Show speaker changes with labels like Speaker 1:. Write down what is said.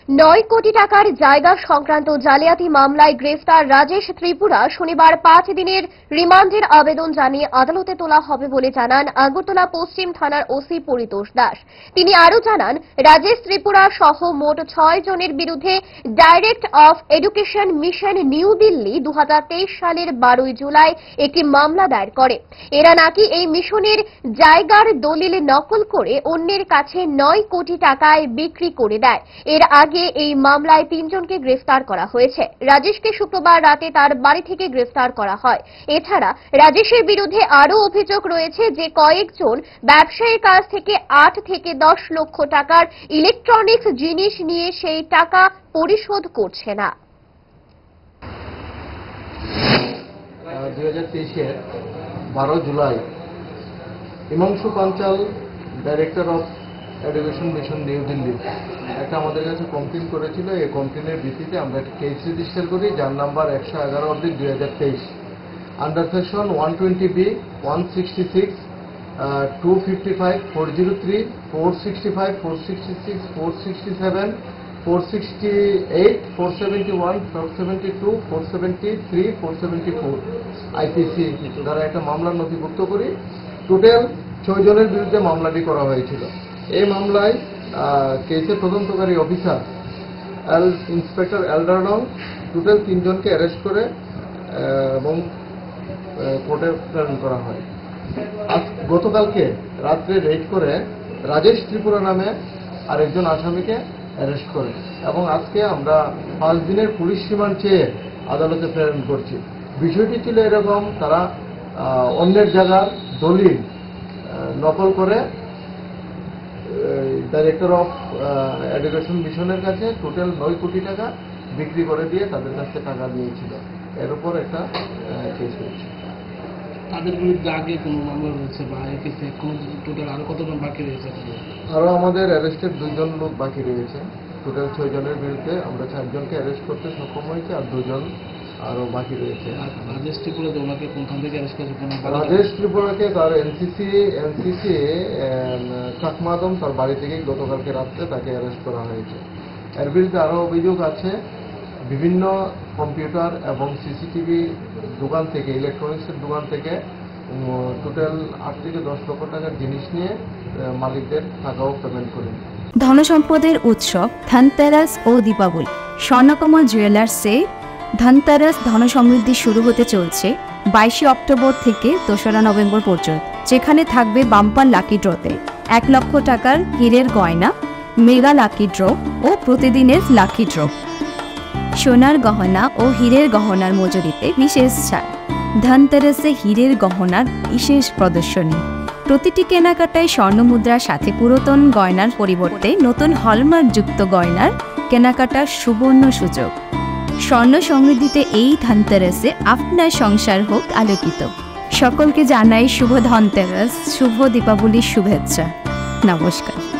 Speaker 1: 9 কোটি টাকার জায়গা সংক্রান্ত জালিয়াতি মামলায় গ্রেফতার রাজেশ ত্রিপুরা শনিবার 5 দিনের রিমান্ডের আবেদন জানিয়ে আদালতে তোলা হবে বলে জানান আগরতলা পশ্চিম থানার ওসি পরিতোষ দাস। তিনি আরও জানান, রাজেশ ত্রিপুরা সহ মোট 6 জনের বিরুদ্ধে direct of education mission new Delhi 2023 সালের 12 জুলাই একটি মামলা দায়ের করে। এরা নাকি এই মিশনের জায়গার দলিল নকল করে অন্যের কাছে 9 কোটি টাকায় বিক্রি করে দেয়। এর আগে এই মামলায় 3 জনকে গ্রেফতার করা হয়েছে। রাজেশকে শুক্রবার রাতে তার বাড়ি থেকে গ্রেফতার করা হয়। এছাড়া রাজেশের বিরুদ্ধে আরও অভিযোগ রয়েছে যে কয়েকজন ব্যবসায়ীর কাছ থেকে 8 থেকে 10 লক্ষ টাকার ইলেকট্রনিক্স জিনিস নিয়ে সেই টাকা পরিশোধ করছে না।
Speaker 2: 2023-এর 12 July Himanshu Panchal, director of education mission new Delhi, একটা আমাদের কাছে কমপ্লেন করেছিল। এই কমপ্লেনের ভিত্তিতে আমরা একটা কেস রেজিস্টার করি, যার number 111/2023 under section 120B 166 255 403 465 466 467 468 471 472 473 474 IPC দ্বারা একটা মামলা নথিভুক্ত করি। টোটাল 6 জনের বিরুদ্ধে মামলাটি করা হয়েছিল। এই মামলায় কেসের তদন্তকারী অফিসার ইন্সপেক্টর এলডারডং টোটাল 3 জনকে অ্যারেস্ট করে এবং কোর্টে প্রেরণ করা হয়। গতকালকে রাত্রে রেড করে রাজেশ ত্রিপুরা নামে আরেকজন আসামিকে অ্যারেস্ট করে এবং আজকে আমরা 5 দিনের পুলিশ রিমান্ড চেয়ে আদালতে প্রেরণ করছি। বিষয়টি ছিল এরকম, তারা অন্যের জায়গার দলিল নকল করে ডাইরেক্টর অফ এডুকেশন মিশনের কাছে টোটাল 9 কোটি টাকা বিক্রি করে দিয়ে তাদের কাছে টাকা নিয়েছিল। এর উপর একটা কেস হয়েছে।
Speaker 3: তাদের বিরুদ্ধে আগে কোনো মামলা রয়েছে বা কেসে টোটাল আরো কতজন বাকি রয়েছে?
Speaker 2: আরও আমাদের অ্যারেস্টেড 2 জন লোক বাকি রয়েছে। টোটাল 6 জনের বিরুদ্ধে আমরা 4 জনকে অ্যারেস্ট করতে সক্ষম হয়েছে, আর 2 জন আরও বাকি রয়েছে।
Speaker 3: রাজেশ ত্রিপুরা ওনাকে কোনখান থেকে অ্যারেস্ট করেছে?
Speaker 2: রাজেশ ত্রিপুরাকে তার এনসিসি চাকমাদম তার বাড়ি থেকে গতকালকে রাত্রে তাকে অ্যারেস্ট করা হয়েছে। এর বিরুদ্ধে আরও অভিযোগ আছে, বিভিন্ন কম্পিউটার এবং সিসিটিভি দোকান থেকে, ইলেকট্রনিক্সের দোকান থেকে টোটাল 8 থেকে 10 লক্ষ টাকার জিনিস নিয়ে মালিকদের টাকাও পেমেন্ট করেন।
Speaker 4: ধনসম্পদের উৎসব ধনতেরাস ও দীপাবলি। স্বর্ণকমল জুয়েলার্সে ধনতেরাস ধনসমৃদ্ধি শুরু হতে চলছে 22 অক্টোবর থেকে 2রা নভেম্বর পর্যন্ত, যেখানে থাকবে বাম্পার লাকি ড্রতে 1 লক্ষ টাকার হীরের গয়না, মেগা লাকি ড্র ও প্রতিদিনের লাকি ড্র। সোনার গহনা ও হীরের গহনার মজুরিতে বিশেষ ছাড়। ধনতেরাসে হীরের গহনার বিশেষ প্রদর্শনী। প্রতিটি কেনাকাটায় স্বর্ণমুদ্রার সাথে পুরাতন গয়নার পরিবর্তে নতুন হলমার্কযুক্ত গয়নার কেনাকাটার সুবর্ণ সুযোগ। স্বর্ণ সমৃদ্ধিতে এই ধনতেরাসে আপনার সংসার হোক আলোকিত। সকলকে জানাই শুভ ধনতেরাস, শুভ দীপাবলির শুভেচ্ছা। নমস্কার।